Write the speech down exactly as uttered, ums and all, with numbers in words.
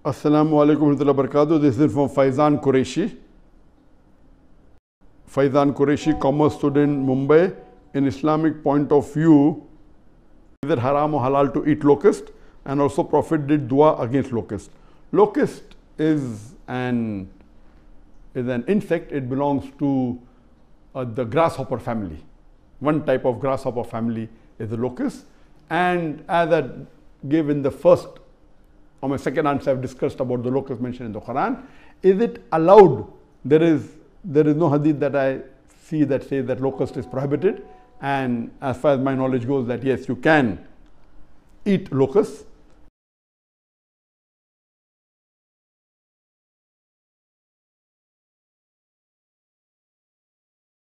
Assalamu alaikum warahmatullahi wabarakatuh. This is from Faizan Qureshi. Faizan Qureshi, commerce student, Mumbai. In Islamic point of view, is it haram or halal to eat locust? And also Prophet did dua against locust. Locust is an, is an insect. It belongs to uh, the grasshopper family. One type of grasshopper family is the locust. And as I gave in the first or my second answer, I've discussed about the locust mentioned in the Quran. Is it allowed? There is, there is no hadith that I see that says that locust is prohibited. And as far as my knowledge goes, that yes, you can eat locusts.